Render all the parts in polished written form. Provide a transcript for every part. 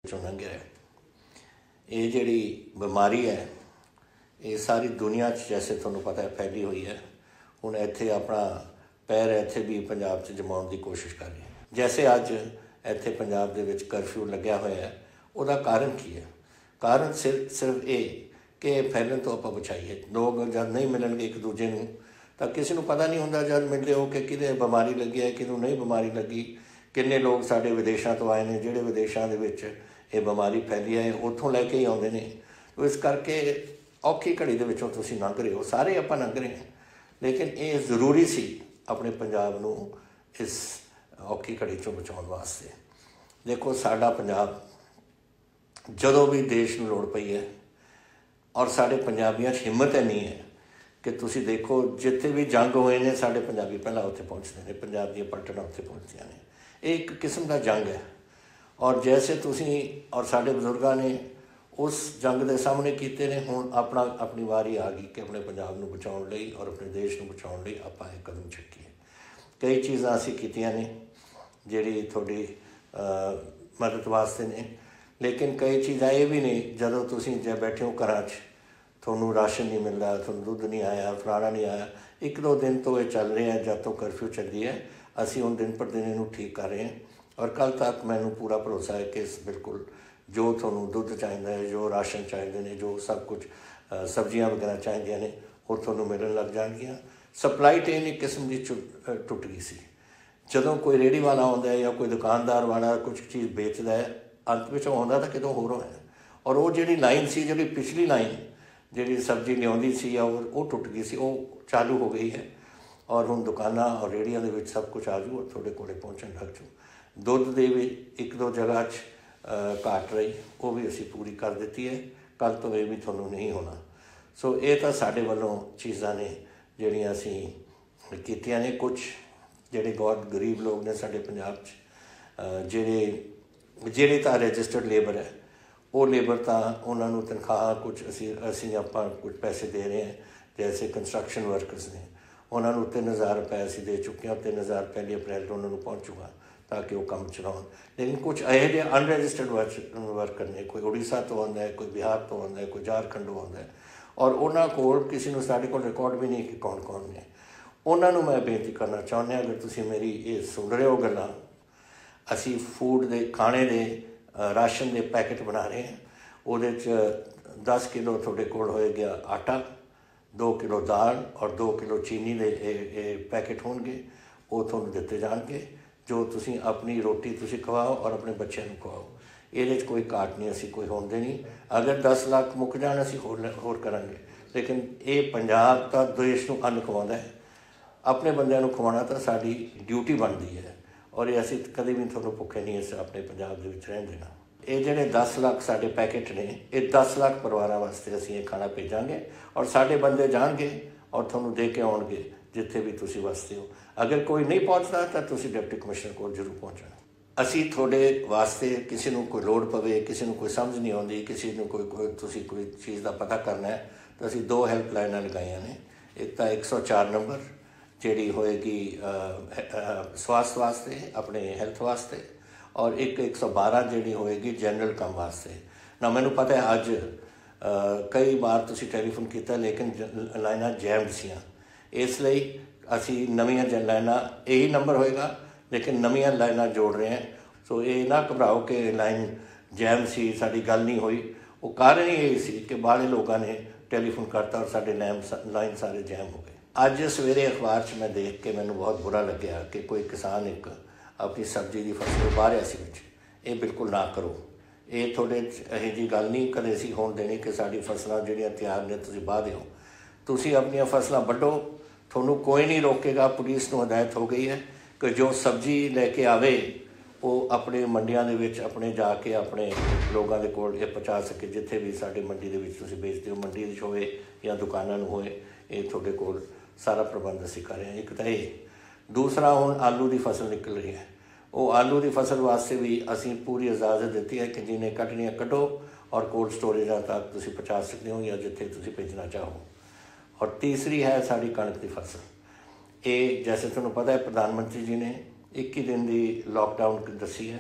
चों लंघिया है। ये जिहड़ी बीमारी है ये सारी दुनिया जैसे तुहानूं पता है फैली हुई है। हुण इत्थे अपना पैर इत्थे भी पंजाब च जमाउण की कोशिश कर रही है। जैसे अज इत्थे पंजाब दे विच करफ्यू लग्या होया है, उहदा कारण की है? कारण सिर्फ ये कि फैलन तो आपां बचाईए। लोग जब नहीं मिलणगे एक दूजे नूं तां किसी नूं पता नहीं हुंदा जब मिलदे हो कि किहदे बीमारी लगी है, किहनूं नहीं बीमारी लगी। किन्ने लोग साडे विदेशों तो आए ने, जिहड़े विदेशों दे विच ये बीमारी फैली है उत्थों लैके ही आउंदे ने। तो इस करके औखी घड़ी दे विचों तुसीं लंघ रहे हो, सारे आपां लंघ रहे हैं, लेकिन ये जरूरी सी अपने पंजाब नूं इस औखी घड़ी चों बचाउण वास्ते। देखो साडा पंजाब जदों भी देश नूं लोड़ पई है और साडे पंजाबियां च हिम्मत इन्नी है कि तुसीं देखो जिथे भी जंग होए ने साडे पंजाबी पहलां उत्थे पहुंचदे ने, पंजाब दीआं पलटनां उत्थे पहुंचदियां ने। ये एक किस्म का जंग है और जैसे तुसीं और साडे बजुर्गां ने उस जंग के सामने कीते ने, हुण अपनी वारी आ गई कि अपने पंजाब नूं बचाउण लई और अपने देश नूं बचाउण लई आपां एक कदम चुकीए। कई चीज़ां असीं कीतियां ने जिहड़ी तुहाडी मदद वास्ते ने, लेकिन कई चीज़ां ये भी ने जदों तुसीं जे बैठे हो घरां च तुहानूं राशन नहीं मिलदा, तुहानूं दुੱਧ नहीं आया, फलाना नहीं आया। एक दो दिन तो ये चल रहे हैं जब तो कर्फ्यू चलती है, असीं हुण दिन पर दिन इहनूं ठीक कर रहे हैं और कल तक मैनूं पूरा भरोसा है कि बिल्कुल जो तुहानूं दुੱਧ चाहीदा है, जो राशन चाहीदे ने, जो सब कुछ सब्जियां वगैरह चाहीदियां ने वो तुहानूं मिलण लग जाणगियां। सप्लाई चेन एक किस्म की टुट गई सी। जदों कोई रेहड़ी वाला आउंदा है या कोई दुकानदार वाला कुछ चीज़ बेचदा है, अंत विच आउंदा तां कितों होरों है और वो जिहड़ी लाइन सी, जिहड़ी पिछली लाइन जिहड़ी सब्जी लिआउंदी सी वो टुट गई सी, वो चालू हो गई है और हुण दुकानां और रेहड़ियां दे विच सब कुछ आ जू और तुहाडे कोले पहुंचण लग जू। दुੱਧ दे भी एक दो जगह घाट रही, वो भी असीं पूरी कर दित्ती है। कल तो ये भी तुहानूं नहीं होना। सो ये तो साडे वल्लों चीज़ां ने जिहड़ियां असीं कीतियां ने। कुछ जिहड़े बहुत गरीब लोग ने साडे पंजाब च जिहड़े तां रजिस्टर्ड लेबर है, वो लेबर तां उन्हां नूं तनख्वाह कुछ असीं आपां कुछ पैसे दे रहे हैं। जैसे कंस्ट्रक्शन वर्कर्स ने उन्हां नूं 3000 रुपए असीं दे चुके हैं, 3000 पहली अप्रैल को उन्हां नूं पहुंचूगा ताकि वो काम चलाउण। लेकिन कुछ इहो जिहे अनरजिस्टर्ड वर्कर ने, कोई उड़ीसा तो आउंदा है, कोई बिहार तो आउंदा है, कोई झारखंड आउंदा है और उन्हां कोल किसी नूं साडे कोल रिकॉर्ड भी नहीं कि कौन कौन ने। उन्हां नूं मैं बेनती करना चाहुंदा, अगर तुसीं मेरी ये सुन रहे हो गल्लां, असीं फूड दे खाने दे राशन दे पैकेट बना रहे हैं। ਉਹਦੇ 'ਚ 10 किलो ਤੁਹਾਡੇ ਕੋਲ ਹੋਏਗਾ आटा, 2 किलो दाल और 2 किलो चीनी ਦੇ पैकेट होणगे, ਉਹ ਤੁਹਾਨੂੰ ਦਿੱਤੇ ਜਾਣਗੇ जो तुसीं अपनी रोटी तुसीं खवाओ और अपने बच्चों को खवाओ। ਇਹਦੇ 'ਚ कोई घाट नहीं, असीं कोई होण देनी। अगर 10 लाख मुੱਕ जाण असीं होर करांगे, लेकिन ये पंजाब ਤਾਂ देश ਨੂੰ ਅੰਨ ਖਵਾਉਂਦਾ है। अपने बंदिਆਂ ਨੂੰ ਖਵਾਉਣਾ ਤਾਂ ਸਾਡੀ ਡਿਊਟੀ ਬਣਦੀ है और ये असीं कभी भी ਤੁਹਾਨੂੰ ਭੁੱਖੇ नहीं इस अपने पंजाब ਦੇ ਵਿੱਚ ਰਹਿਣ ਦੇਣਾ। ये जिहड़े 10 लाख साडे पैकेट ने, ये 10 लाख परिवारों वास्ते असीं ये खाना भेजांगे और साडे बंदे जाणगे और तुहानूं दे के आउणगे जिथे भी तुसीं वसदे हो। अगर कोई नहीं पहुँचता तो तुसीं डिप्टी कमिश्नर कोल जरूर पहुँचना। असीं तुहाडे वास्ते किसी नूं कोई लोड़ पवे, किसी नूं कोई समझ नहीं आउंदी, किसी नूं कोई तुसीं कोई चीज़ का पता करना है तो असीं 2 हैल्पलाइनां लगाईआं ने। एक तो 104 नंबर जिहड़ी होएगी स्वास्थ्य वास्ते, अपने हैल्थ वास्ते, और एक 112 जिहड़ी होएगी जनरल काम वास्ते। ना मैनूं पता है अज कई बार तुसीं टैलीफोन किया लेकिन लाइनां जैम्ड सीआं, इसलिए असीं नवीं लाइनां यही नंबर होएगा लेकिन नवीं लाइनां जोड़ रहे हैं। सो ये ना घबराओ कि लाइन जैम सी, साडी गल नहीं हुई। वो कारण ही यही सी कि बाहले लोगों ने टैलीफोन करता और साडे लाइन सारे जैम हो गए। अज सवेरे अखबार च मैं देख के मैनूं बहुत बुरा लग्या कि कोई किसान एक अपनी सब्जी की फसल बाह रहा सी। ये बिल्कुल ना करो। ये थोड़े यही जी गल नहीं कदे असीं होण देनी कि साडी फसलां जिहड़ियां तैयार ने तुसीं बाह दिओ। तुसीं अपनियां फसलां वड्डो, तुहानूं कोई नहीं रोकेगा। पुलिस नूं हदायत हो गई है कि जो सब्जी लैके आवे वो अपने मंडियां दे विच अपने जाके अपने लोगों के कोल पहुँचा सके। जिथे भी साडे मंडी दे विच तुसीं बेचदे हो, मंडी विच होए या दुकानां नूं होए, ये तुहाडे कोल सारा प्रबंध असीं कर रहे हैं। एक तो ये, दूसरा हुण आलू की फसल निकल रही है, वो आलू की फसल वास्ते भी असीं पूरी इजाजत दी है कि जिन्हें कटनियाँ कटो और कोल्ड स्टोरेजा तक तुसीं पहुँचा सकते हो या जिथे तुसीं भेजना चाहो। और तीसरी है साड़ी कणक की फसल। ये जैसे तुहानूं पता है प्रधानमंत्री जी ने 21 दिन की लॉकडाउन दसी है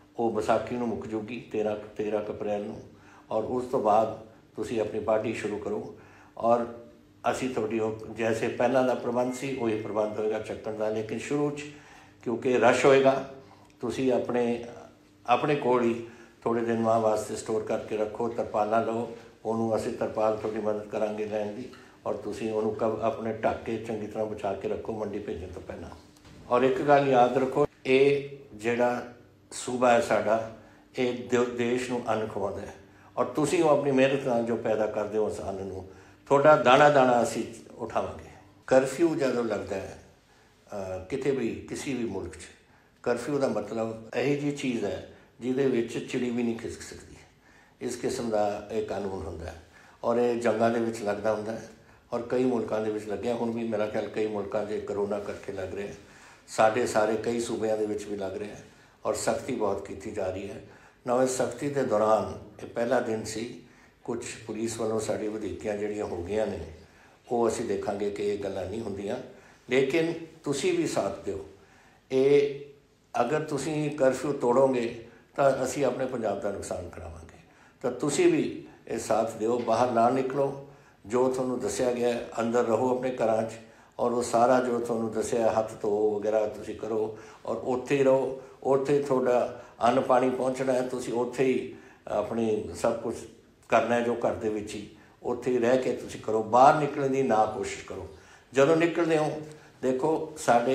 ਉਹ ਵਿਸਾਖੀ ਨੂੰ ਮੁੱਕ ਜੂਗੀ 13 ਅਪ੍ਰੈਲ ਨੂੰ। ਔਰ ਉਸ ਤੋਂ ਬਾਅਦ ਤੁਸੀਂ ਆਪਣੀ ਪਾਰਟੀ ਸ਼ੁਰੂ ਕਰੋ ਔਰ ਅਸੀਂ ਤੁਹਾਡੀ ਉਹ ਜੈਸੇ ਪਹਿਲਾਂ ਦਾ ਪ੍ਰਬੰਧ ਸੀ ਉਹੀ ਪ੍ਰਬੰਧ ਹੋਏਗਾ ਚੱਕਣ ਦਾ। ਲੇਕਿਨ ਸ਼ੁਰੂ 'ਚ ਕਿਉਂਕਿ ਰਸ਼ ਹੋਏਗਾ, ਤੁਸੀਂ ਆਪਣੇ ਕੋਲ ਹੀ ਥੋੜ੍ਹੇ ਦਿਨ ਮਾਂ ਵਾਸਤੇ ਸਟੋਰ ਕਰਕੇ ਰੱਖੋ। ਤਰਪਾਲਾਂ ਲਓ, ਉਹਨੂੰ ਅਸੀਂ ਤਰਪਾਲ ਤੁਹਾਡੀ ਮਦਦ ਕਰਾਂਗੇ ਲੈਣ ਦੀ। ਔਰ ਤੁਸੀਂ ਉਹਨੂੰ ਆਪਣੇ ਢੱਕ ਕੇ ਚੰਗੀ ਤਰ੍ਹਾਂ ਬਚਾ ਕੇ ਰੱਖੋ ਮੰਡੀ ਭੇਜਣ ਤੋਂ ਪਹਿਲਾਂ। ਔਰ ਇੱਕ ਗੱਲ ਯਾਦ ਰੱਖੋ, ਇਹ ਜਿਹੜਾ ਸੂਬਾ ਹੈ ਸਾਡਾ, ਇਹ ਦੇਸ਼ ਨੂੰ ਅੰਨ ਖਵਾਉਂਦਾ ਹੈ ਔਰ ਤੁਸੀਂ ਉਹ ਆਪਣੀ ਮਿਹਨਤ ਨਾਲ ਜੋ ਪੈਦਾ ਕਰਦੇ ਹੋ ਉਸ ਅੰਨ ਨੂੰ ਤੁਹਾਡਾ ਦਾਣਾ ਦਾਣਾ ਅਸੀਂ ਉਠਾਵਾਂਗੇ। ਕਰਫਿਊ ਜਦੋਂ ਲੱਗਦਾ ਹੈ ਕਿਤੇ ਵੀ ਕਿਸੇ ਵੀ ਮੁਲਕ 'ਚ, ਕਰਫਿਊ ਦਾ ਮਤਲਬ ਇਹੋ ਜਿਹੀ ਚੀਜ਼ ਹੈ ਜਿਹਦੇ ਵਿੱਚ ਚਿੜੀ ਵੀ ਨਹੀਂ ਖਿਸਕ ਸਕਦੀ। ਇਸ ਕਿਸਮ ਦਾ ਇਹ ਕਾਨੂੰਨ ਹੁੰਦਾ ਹੈ ਔਰ ਇਹ ਜੰਗਾਂ ਦੇ ਵਿੱਚ ਲੱਗਦਾ ਹੁੰਦਾ ਹੈ ਔਰ ਕਈ ਮੁਲਕਾਂ ਦੇ ਵਿੱਚ ਲੱਗਿਆ। ਹੁਣ ਵੀ ਮੇਰਾ ਖਿਆਲ ਕਈ ਮੁਲਕਾਂ 'ਚ ਕਰੋਨਾ ਕਰਕੇ ਲੱਗ ਰਿਹਾ, ਸਾਡੇ ਸਾਰੇ ਕਈ ਸੂਬਿਆਂ ਦੇ ਵਿੱਚ ਵੀ ਲੱਗ ਰਿਹਾ ਔਰ ਸਖਤੀ ਬਹੁਤ ਕੀਤੀ ਜਾ ਰਹੀ ਹੈ। ਨਾ ਇਸ ਸਖਤੀ ਦੇ ਦੌਰਾਨ ਇਹ ਪਹਿਲਾ ਦਿਨ ਸੀ, ਕੁਛ ਪੁਲਿਸ ਵੱਲੋਂ ਸਾਡੀ ਵਧੀਕੀਆਂ ਜਿਹੜੀਆਂ ਹੋ ਗਈਆਂ ਨੇ ਉਹ ਅਸੀਂ ਦੇਖਾਂਗੇ ਕਿ ਇਹ ਗੱਲਾਂ ਨਹੀਂ ਹੁੰਦੀਆਂ। ਲੇਕਿਨ ਤੁਸੀਂ ਵੀ ਸਾਥ ਦਿਓ। ਇਹ ਅਗਰ ਤੁਸੀਂ ਕਰਫਿਊ ਤੋੜੋਗੇ ਤਾਂ ਅਸੀਂ ਆਪਣੇ ਪੰਜਾਬ ਦਾ ਨੁਕਸਾਨ ਕਰਾਵਾਂਗੇ। ਤਾਂ ਤੁਸੀਂ ਵੀ ਇਹ ਸਾਥ ਦਿਓ, ਬਾਹਰ ਨਾ ਨਿਕਲੋ। ਜੋ ਤੁਹਾਨੂੰ ਦੱਸਿਆ ਗਿਆ ਅੰਦਰ ਰਹੋ ਆਪਣੇ ਘਰਾਂ 'ਚ ਔਰ ਉਹ ਸਾਰਾ ਜੋ ਤੁਹਾਨੂੰ ਦੱਸਿਆ ਹੱਥ ਧੋ ਵਗੈਰਾ ਤੁਸੀਂ ਕਰੋ ਔਰ ਉੱਥੇ ਹੀ ਰਹੋ। ਉੱਥੇ ਤੁਹਾਡਾ ਅੰਨ ਪਾਣੀ ਪਹੁੰਚਣਾ ਹੈ, ਤੁਸੀਂ ਉੱਥੇ ਹੀ ਆਪਣੀ ਸਭ ਕੁਛ ਕਰਨਾ ਹੈ ਜੋ ਘਰ ਦੇ ਵਿੱਚ ਹੀ ਉੱਥੇ ਹੀ ਰਹਿ ਕੇ ਤੁਸੀਂ ਕਰੋ। ਬਾਹਰ ਨਿਕਲਣ ਦੀ ਨਾ ਕੋਸ਼ਿਸ਼ ਕਰੋ। ਜਦੋਂ ਨਿਕਲਦੇ ਹੋ ਦੇਖੋ ਸਾਡੇ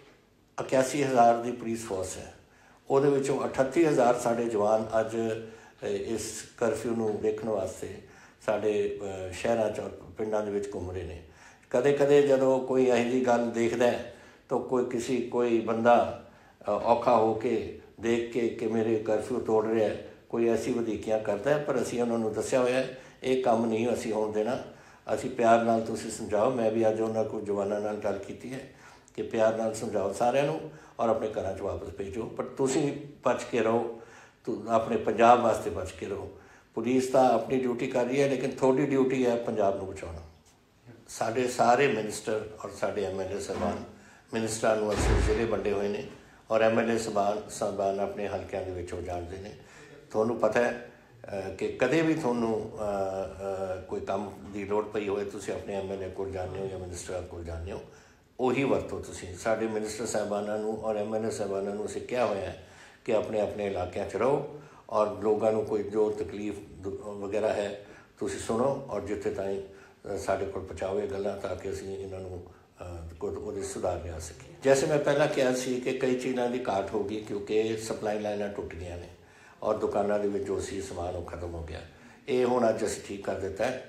81,000 ਦੀ ਪੁਲਿਸ ਫੋਰਸ ਹੈ, ਉਹਦੇ ਵਿੱਚੋਂ 38,000 ਸਾਡੇ ਜਵਾਨ ਅੱਜ ਇਸ ਕਰਫਿਊ ਨੂੰ ਦੇਖਣ ਵਾਸਤੇ ਸਾਡੇ ਸ਼ਹਿਰਾਂ 'ਚ ਪਿੰਡਾਂ ਦੇ ਵਿੱਚ ਘੁੰਮ ਰਹੇ ਨੇ। ਕਦੇ ਕਦੇ ਜਦੋਂ ਕੋਈ ਇਹੋ ਜਿਹੀ ਗੱਲ ਦੇਖਦਾ ਤਾਂ ਕੋਈ ਬੰਦਾ ਔਖਾ ਹੋ ਕੇ ਦੇਖ ਕੇ ਕਿ ਮੇਰੇ ਕਰਫਿਊ ਤੋੜ ਰਿਹਾ, ਕੋਈ ਐਸੀ ਵਧੀਕੀਆਂ ਕਰਦਾ ਹੈ। ਪਰ ਅਸੀਂ ਉਹਨਾਂ ਨੂੰ ਦੱਸਿਆ ਹੋਇਆ ਇਹ ਕੰਮ ਨਹੀਂ ਅਸੀਂ ਹੋਣ ਦੇਣਾ। ਅਸੀਂ ਪਿਆਰ ਨਾਲ ਤੁਸੀਂ ਸਮਝਾਓ। ਮੈਂ ਵੀ ਅੱਜ ਉਹਨਾਂ ਕੋਲ ਜਵਾਨਾਂ ਨਾਲ ਗੱਲ ਕੀਤੀ ਹੈ ਕਿ ਪਿਆਰ ਨਾਲ ਸਮਝਾਓ ਸਾਰਿਆਂ ਨੂੰ ਔਰ ਆਪਣੇ ਘਰਾਂ 'ਚ ਵਾਪਸ ਭੇਜੋ। ਪਰ ਤੁਸੀਂ ਬਚ ਕੇ ਰਹੋ, ਆਪਣੇ ਪੰਜਾਬ ਵਾਸਤੇ ਬਚ ਕੇ ਰਹੋ। ਪੁਲਿਸ ਤਾਂ ਆਪਣੀ ਡਿਊਟੀ ਕਰ ਰਹੀ ਹੈ ਲੇਕਿਨ ਤੁਹਾਡੀ ਡਿਊਟੀ ਹੈ ਪੰਜਾਬ ਨੂੰ ਬਚਾਉਣਾ। ਸਾਡੇ ਸਾਰੇ ਮਿਨਿਸਟਰ ਔਰ ਸਾਡੇ MLA ਸਾਹਿਬਾਨ, ਮਿਨਿਸਟਰਾਂ ਨੂੰ ਅਸੀਂ ਜ਼ਿਲ੍ਹੇ ਵੰਡੇ ਹੋਏ ਨੇ ਔਰ MLA ਸਾਹਿਬਾਨ ਆਪਣੇ ਹਲਕਿਆਂ ਦੇ ਵਿੱਚ ਉਹ ਜਾਣਦੇ ਨੇ। ਤੁਹਾਨੂੰ ਪਤਾ ਹੈ ਕਿ ਕਦੇ ਵੀ ਤੁਹਾਨੂੰ ਕੋਈ ਕੰਮ ਦੀ ਲੋੜ ਪਈ ਹੋਵੇ ਤੁਸੀਂ ਆਪਣੇ MLA ਕੋਲ ਜਾਂਦੇ ਹੋ ਜਾਂ ਮਿਨਿਸਟਰਾਂ ਕੋਲ ਜਾਂਦੇ ਹੋ, ਉਹੀ ਵਰਤੋ ਤੁਸੀਂ। ਸਾਡੇ ਮਿਨਿਸਟਰ ਸਾਹਿਬਾਨਾਂ ਨੂੰ ਔਰ MLA ਸਾਹਿਬਾਨਾਂ ਨੂੰ ਅਸੀਂ ਕਿਹਾ ਹੋਇਆ ਹੈ ਕਿ ਆਪਣੇ ਆਪਣੇ ਇਲਾਕਿਆਂ 'ਚ ਰਹੋ ਔਰ ਲੋਕਾਂ ਨੂੰ ਕੋਈ ਜੋ ਤਕਲੀਫ ਵਗੈਰਾ ਹੈ ਤੁਸੀਂ ਸੁਣੋ ਔਰ ਜਿੱਥੇ ਤਾਈਂ ਸਾਡੇ ਕੋਲ ਪਹੁੰਚਾਓ ਇਹ ਗੱਲਾਂ ਤਾਂ ਕਿ ਅਸੀਂ ਇਹਨਾਂ ਨੂੰ ਉਹਦੇ ਸੁਧਾਰ ਲਿਆ ਸਕੀਏ। ਜੈਸੇ ਮੈਂ ਪਹਿਲਾਂ ਕਿਹਾ ਸੀ ਕਿ ਕਈ ਚੀਜ਼ਾਂ ਦੀ ਘਾਟ ਹੋ ਗਈ ਕਿਉਂਕਿ ਸਪਲਾਈ ਲਾਈਨਾਂ ਟੁੱਟ ਗਈਆਂ ਨੇ ਔਰ ਦੁਕਾਨਾਂ ਦੇ ਵਿੱਚ ਜੋ ਸੀ ਸਮਾਨ ਉਹ ਖਤਮ ਹੋ ਗਿਆ। ਇਹ ਹੁਣ ਅੱਜ ਅਸੀਂ ਠੀਕ ਕਰ ਦਿੱਤਾ ਹੈ।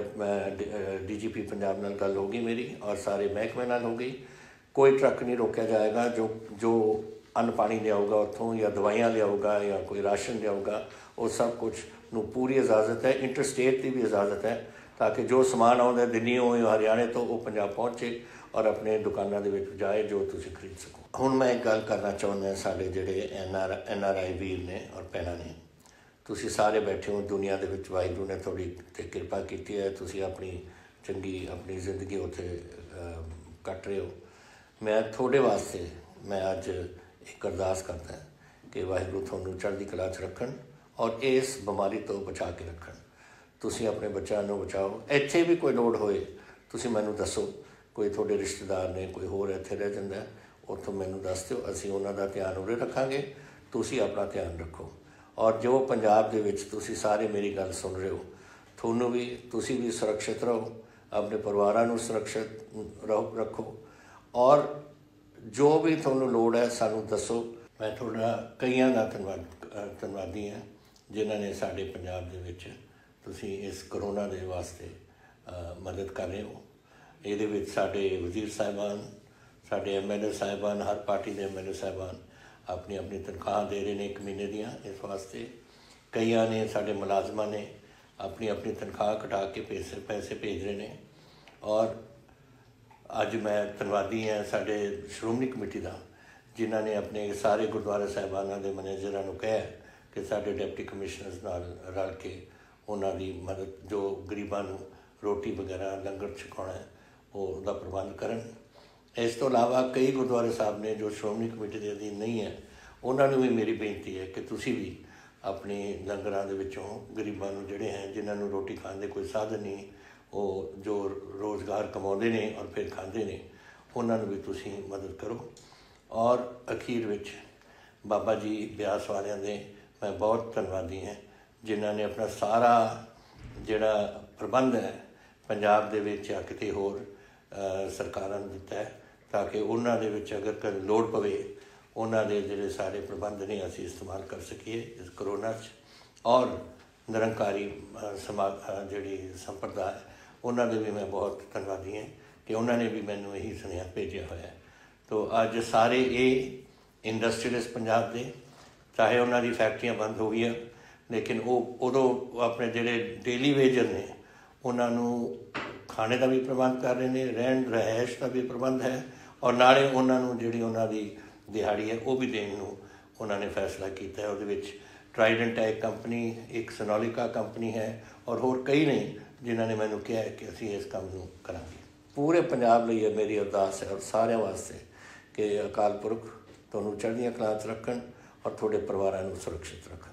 DGP ਪੰਜਾਬ ਨਾਲ ਗੱਲ ਹੋ ਗਈ ਮੇਰੀ ਔਰ ਸਾਰੇ ਮਹਿਕਮੇ ਨਾਲ ਹੋ ਗਈ। ਕੋਈ ਟਰੱਕ ਨਹੀਂ ਰੋਕਿਆ ਜਾਏਗਾ ਜੋ ਅੰਨ ਪਾਣੀ ਲਿਆਊਗਾ ਉੱਥੋਂ ਜਾਂ ਦਵਾਈਆਂ ਲਿਆਊਗਾ ਜਾਂ ਕੋਈ ਰਾਸ਼ਨ ਲਿਆਊਗਾ, ਉਹ ਸਭ ਕੁਛ ਨੂੰ ਪੂਰੀ ਇਜਾਜ਼ਤ ਹੈ। ਇੰਟਰਸਟੇਟ ਦੀ ਵੀ ਇਜਾਜ਼ਤ ਹੈ ਤਾਂ ਕਿ ਜੋ ਸਮਾਨ ਆਉਂਦਾ ਦਿੱਲੀੋਂ ਜਾਂ ਹਰਿਆਣੇ ਤੋਂ ਉਹ ਪੰਜਾਬ ਪਹੁੰਚੇ ਔਰ ਆਪਣੇ ਦੁਕਾਨਾਂ ਦੇ ਵਿੱਚ ਜਾਏ ਜੋ ਤੁਸੀਂ ਖਰੀਦ ਸਕੋ। ਹੁਣ ਮੈਂ ਇੱਕ ਗੱਲ ਕਰਨਾ ਚਾਹੁੰਦਾ, ਸਾਡੇ ਜਿਹੜੇ NRI ਵੀਰ ਨੇ ਔਰ ਭੈਣਾਂ ਨੇ, ਤੁਸੀਂ ਸਾਰੇ ਬੈਠੇ ਹੋ ਦੁਨੀਆ ਦੇ ਵਿੱਚ, ਵਾਹਿਗੁਰੂ ਨੇ ਤੁਹਾਡੀ 'ਤੇ ਕਿਰਪਾ ਕੀਤੀ ਹੈ, ਤੁਸੀਂ ਆਪਣੀ ਜ਼ਿੰਦਗੀ ਉੱਥੇ ਕੱਟ ਰਹੇ ਹੋ। ਮੈਂ ਤੁਹਾਡੇ ਵਾਸਤੇ ਮੈਂ ਅੱਜ ਇੱਕ ਅਰਦਾਸ ਕਰਦਾ ਕਿ ਵਾਹਿਗੁਰੂ ਤੁਹਾਨੂੰ ਚੜ੍ਹਦੀ ਕਲਾ 'ਚ ਰੱਖਣ ਔਰ ਇਸ ਬਿਮਾਰੀ ਤੋਂ ਬਚਾ ਕੇ ਰੱਖਣ। ਤੁਸੀਂ ਆਪਣੇ ਬੱਚਿਆਂ ਨੂੰ ਬਚਾਓ। ਇੱਥੇ ਵੀ ਕੋਈ ਲੋੜ ਹੋਏ ਤੁਸੀਂ ਮੈਨੂੰ ਦੱਸੋ, ਕੋਈ ਤੁਹਾਡੇ ਰਿਸ਼ਤੇਦਾਰ ਨੇ, ਕੋਈ ਹੋਰ ਇੱਥੇ ਰਹਿ ਜਾਂਦਾ, ਉੱਥੋਂ ਮੈਨੂੰ ਦੱਸ ਦਿਓ, ਅਸੀਂ ਉਹਨਾਂ ਦਾ ਧਿਆਨ ਉਰੇ ਰੱਖਾਂਗੇ। ਤੁਸੀਂ ਆਪਣਾ ਧਿਆਨ ਰੱਖੋ ਔਰ ਜੋ ਪੰਜਾਬ ਦੇ ਵਿੱਚ ਤੁਸੀਂ ਸਾਰੇ ਮੇਰੀ ਗੱਲ ਸੁਣ ਰਹੇ ਹੋ, ਤੁਸੀਂ ਵੀ ਸੁਰੱਖਿਅਤ ਰਹੋ, ਆਪਣੇ ਪਰਿਵਾਰਾਂ ਨੂੰ ਸੁਰੱਖਿਅਤ ਰੱਖੋ ਔਰ ਜੋ ਵੀ ਤੁਹਾਨੂੰ ਲੋੜ ਹੈ ਸਾਨੂੰ ਦੱਸੋ। ਮੈਂ ਤੁਹਾਡਾ ਕਈਆਂ ਦਾ ਧੰਨਵਾਦੀ ਹਾਂ ਜਿਨ੍ਹਾਂ ਨੇ ਸਾਡੇ ਪੰਜਾਬ ਦੇ ਵਿੱਚ ਤੁਸੀਂ ਇਸ ਕਰੋਨਾ ਦੇ ਵਾਸਤੇ ਮਦਦ ਕਰ ਰਹੇ ਹੋ। ਇਹਦੇ ਵਿੱਚ ਸਾਡੇ ਵਜ਼ੀਰ ਸਾਹਿਬਾਨ, ਸਾਡੇ MLA ਸਾਹਿਬਾਨ, ਹਰ ਪਾਰਟੀ ਦੇ MLA ਸਾਹਿਬਾਨ ਆਪਣੀ ਆਪਣੀ ਤਨਖਾਹ ਦੇ ਰਹੇ ਨੇ 1 ਮਹੀਨੇ ਦੀਆਂ ਇਸ ਵਾਸਤੇ। ਕਈਆਂ ਨੇ ਸਾਡੇ ਮੁਲਾਜ਼ਮਾਂ ਨੇ ਆਪਣੀ ਆਪਣੀ ਤਨਖਾਹ ਘਟਾ ਕੇ ਪੈਸੇ ਭੇਜ ਰਹੇ ਨੇ। ਔਰ ਅੱਜ ਮੈਂ ਧੰਨਵਾਦੀ ਹਾਂ ਸਾਡੇ ਸ਼੍ਰੋਮਣੀ ਕਮੇਟੀ ਦਾ ਜਿਨ੍ਹਾਂ ਨੇ ਆਪਣੇ ਸਾਰੇ ਗੁਰਦੁਆਰਾ ਸਾਹਿਬਾਨਾਂ ਦੇ ਮੈਨੇਜਰਾਂ ਨੂੰ ਕਿਹਾ ਕਿ ਸਾਡੇ ਡਿਪਟੀ ਕਮਿਸ਼ਨਰਸ ਨਾਲ ਰਲ ਕੇ ਉਹਨਾਂ ਦੀ ਮਦਦ, ਜੋ ਗਰੀਬਾਂ ਨੂੰ ਰੋਟੀ ਵਗੈਰਾ ਲੰਗਰ ਛਕਾਉਣਾ ਹੈ ਉਹਦਾ ਪ੍ਰਬੰਧ ਕਰਨ। ਇਸ ਤੋਂ ਇਲਾਵਾ ਕਈ ਗੁਰਦੁਆਰੇ ਸਾਹਿਬ ਨੇ ਜੋ ਸ਼੍ਰੋਮਣੀ ਕਮੇਟੀ ਦੇ ਅਧੀਨ ਨਹੀਂ ਹੈ, ਉਹਨਾਂ ਨੂੰ ਵੀ ਮੇਰੀ ਬੇਨਤੀ ਹੈ ਕਿ ਤੁਸੀਂ ਵੀ ਆਪਣੇ ਲੰਗਰਾਂ ਦੇ ਵਿੱਚੋਂ ਗਰੀਬਾਂ ਨੂੰ ਜਿਹੜੇ ਹੈ ਜਿਨ੍ਹਾਂ ਨੂੰ ਰੋਟੀ ਖਾਣ ਦੇ ਕੋਈ ਸਾਧਨ ਨਹੀਂ, ਉਹ ਜੋ ਰੋਜ਼ਗਾਰ ਕਮਾਉਂਦੇ ਨੇ ਔਰ ਫਿਰ ਖਾਂਦੇ ਨੇ, ਉਹਨਾਂ ਨੂੰ ਵੀ ਤੁਸੀਂ ਮਦਦ ਕਰੋ। ਔਰ ਅਖੀਰ ਵਿੱਚ ਬਾਬਾ ਜੀ ਬਿਆਸ ਵਾਲਿਆਂ ਦੇ ਮੈਂ ਬਹੁਤ ਧੰਨਵਾਦੀ ਹਾਂ, ਜਿਨ੍ਹਾਂ ਨੇ ਆਪਣਾ ਸਾਰਾ ਜਿਹੜਾ ਪ੍ਰਬੰਧ ਹੈ ਪੰਜਾਬ ਦੇ ਵਿੱਚ ਜਾਂ ਕਿਤੇ ਹੋਰ ਸਰਕਾਰਾਂ ਨੂੰ ਦਿੱਤਾ ਹੈ, ਤਾਂ ਕਿ ਉਹਨਾਂ ਦੇ ਵਿੱਚ ਅਗਰ ਕਦੇ ਲੋੜ ਪਵੇ ਉਹਨਾਂ ਦੇ ਜਿਹੜੇ ਸਾਰੇ ਪ੍ਰਬੰਧ ਨੇ ਅਸੀਂ ਇਸਤੇਮਾਲ ਕਰ ਸਕੀਏ ਇਸ ਕਰੋਨਾ 'ਚ। ਔਰ ਨਿਰੰਕਾਰੀ ਜਿਹੜੀ ਸੰਪਰਦਾ ਹੈ ਉਹਨਾਂ ਦੇ ਵੀ ਮੈਂ ਬਹੁਤ ਧੰਨਵਾਦੀ ਹਾਂ ਕਿ ਉਹਨਾਂ ਨੇ ਵੀ ਮੈਨੂੰ ਇਹੀ ਸੁਨੇਹਾ ਭੇਜਿਆ ਹੋਇਆ। ਤੋ ਅੱਜ ਸਾਰੇ ਇਹ ਇੰਡਸਟਰੀਅਲਿਸਟ ਪੰਜਾਬ ਦੇ, ਚਾਹੇ ਉਹਨਾਂ ਦੀ ਫੈਕਟਰੀਆਂ ਬੰਦ ਹੋ ਗਈਆਂ, ਲੇਕਿਨ ਉਹ ਉਦੋਂ ਆਪਣੇ ਜਿਹੜੇ ਡੇਲੀ ਵੇਜਰ ਨੇ ਉਹਨਾਂ ਨੂੰ ਖਾਣੇ ਦਾ ਵੀ ਪ੍ਰਬੰਧ ਕਰ ਰਹੇ ਨੇ, ਰਹਿਣ ਰਿਹਾਇਸ਼ ਦਾ ਵੀ ਪ੍ਰਬੰਧ ਹੈ, ਔਰ ਨਾਲੇ ਉਹਨਾਂ ਨੂੰ ਜਿਹੜੀ ਉਹਨਾਂ ਦੀ ਦਿਹਾੜੀ ਹੈ ਉਹ ਵੀ ਦੇਣ ਨੂੰ ਉਹਨਾਂ ਨੇ ਫੈਸਲਾ ਕੀਤਾ ਹੈ। ਉਹਦੇ ਵਿੱਚ ਟਰਾਈਡੈਂਟ ਹੈ ਇੱਕ ਕੰਪਨੀ, ਇੱਕ ਸੋਨਾਲੀਕਾ ਕੰਪਨੀ ਹੈ, ਔਰ ਹੋਰ ਕਈ ਨੇ ਜਿਨ੍ਹਾਂ ਨੇ ਮੈਨੂੰ ਕਿਹਾ ਹੈ ਕਿ ਅਸੀਂ ਇਸ ਕੰਮ ਨੂੰ ਕਰਾਂਗੇ। ਪੂਰੇ ਪੰਜਾਬ ਲਈ ਇਹ ਮੇਰੀ ਅਰਦਾਸ ਹੈ ਔਰ ਸਾਰਿਆਂ ਵਾਸਤੇ ਕਿ ਅਕਾਲ ਪੁਰਖ ਤੁਹਾਨੂੰ ਚੜ੍ਹਦੀਆਂ ਕਲਾਂ 'ਚ ਰੱਖਣ ਔਰ ਤੁਹਾਡੇ ਪਰਿਵਾਰਾਂ ਨੂੰ ਸੁਰੱਖਿਅਤ ਰੱਖਣ।